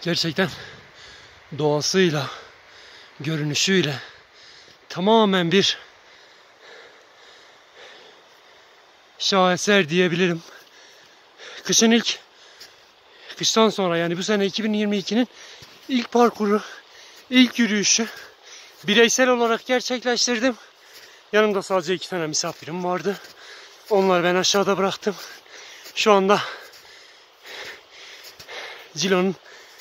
Gerçekten doğasıyla, görünüşüyle tamamen bir şaheser diyebilirim. Kıştan sonra yani bu sene 2022'nin ilk parkuru, ilk yürüyüşü bireysel olarak gerçekleştirdim. Yanımda sadece 2 tane misafirim vardı. Onları ben aşağıda bıraktım. Şu anda Cilo'nun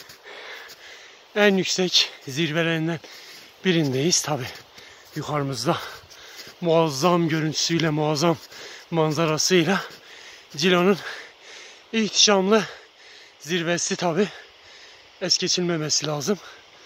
en yüksek zirvelerinden birindeyiz. Tabi yukarımızda muazzam görüntüsüyle, muazzam manzarasıyla Cilo'nun ihtişamlı zirvesi tabi es geçilmemesi lazım.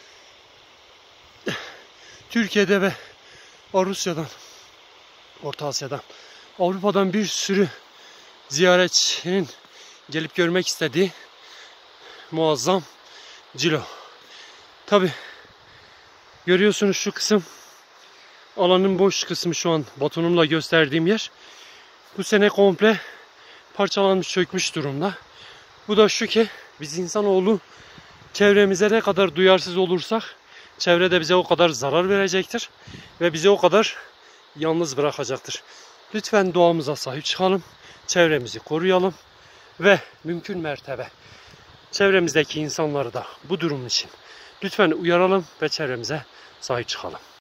Türkiye'de ve Rusya'dan, Orta Asya'dan, Avrupa'dan bir sürü ziyaretçinin gelip görmek istediği muazzam Cilo. Tabi görüyorsunuz şu kısım, alanın boş kısmı şu an batonumla gösterdiğim yer. Bu sene komple parçalanmış, çökmüş durumda. Bu da şu ki biz insanoğlu çevremize ne kadar duyarsız olursak çevre de bize o kadar zarar verecektir ve bizi o kadar yalnız bırakacaktır. Lütfen doğamıza sahip çıkalım, çevremizi koruyalım ve mümkün mertebe çevremizdeki insanları da bu durum için lütfen uyaralım ve çevremize sahip çıkalım.